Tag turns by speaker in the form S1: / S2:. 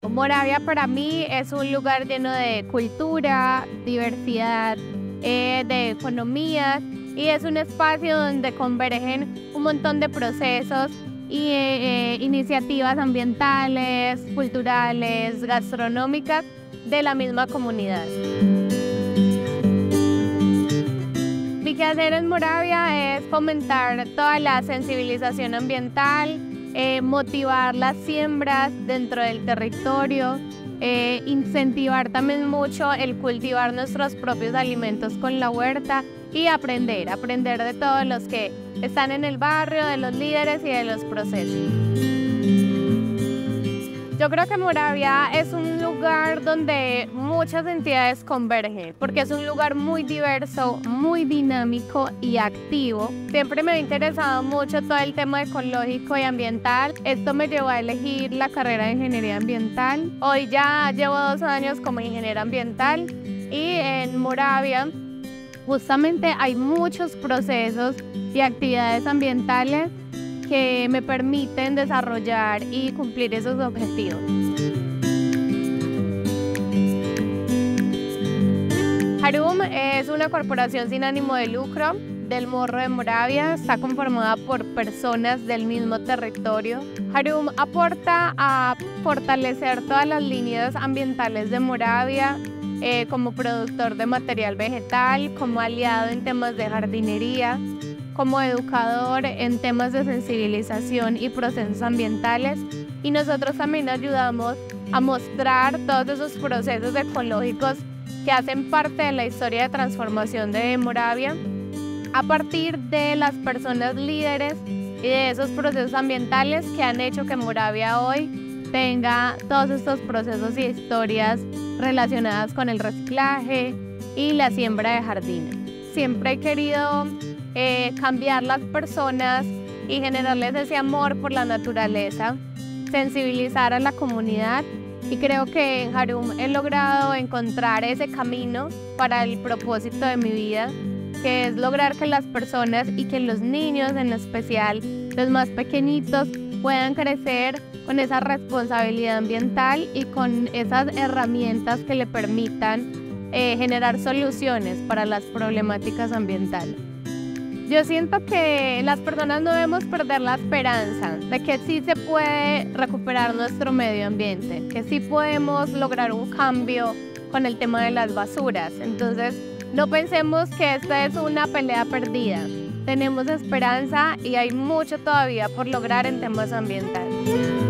S1: Moravia para mí es un lugar lleno de cultura, diversidad, de economía, y es un espacio donde convergen un montón de procesos y iniciativas ambientales, culturales, gastronómicas de la misma comunidad. Mi quehacer en Moravia es fomentar toda la sensibilización ambiental, motivar las siembras dentro del territorio, incentivar también mucho el cultivar nuestros propios alimentos con la huerta y aprender de todos los que están en el barrio, de los líderes y de los procesos. Yo creo que Moravia es un lugar donde muchas entidades convergen, porque es un lugar muy diverso, muy dinámico y activo. Siempre me ha interesado mucho todo el tema ecológico y ambiental. Esto me llevó a elegir la carrera de Ingeniería Ambiental. Hoy ya llevo 2 años como ingeniera ambiental y en Moravia justamente hay muchos procesos y actividades ambientales que me permiten desarrollar y cumplir esos objetivos. Harum es una corporación sin ánimo de lucro del Morro de Moravia. Está conformada por personas del mismo territorio. Harum aporta a fortalecer todas las líneas ambientales de Moravia, como productor de material vegetal, como aliado en temas de jardinería, como educador en temas de sensibilización y procesos ambientales, y nosotros también ayudamos a mostrar todos esos procesos ecológicos que hacen parte de la historia de transformación de Moravia a partir de las personas líderes y de esos procesos ambientales que han hecho que Moravia hoy tenga todos estos procesos y historias relacionadas con el reciclaje y la siembra de jardines. Siempre he querido cambiar las personas y generarles ese amor por la naturaleza, sensibilizar a la comunidad, y creo que en Harum he logrado encontrar ese camino para el propósito de mi vida, que es lograr que las personas y que los niños en especial, los más pequeñitos, puedan crecer con esa responsabilidad ambiental y con esas herramientas que le permitan generar soluciones para las problemáticas ambientales. Yo siento que las personas no debemos perder la esperanza de que sí se puede recuperar nuestro medio ambiente, que sí podemos lograr un cambio con el tema de las basuras. Entonces, no pensemos que esta es una pelea perdida. Tenemos esperanza y hay mucho todavía por lograr en temas ambientales.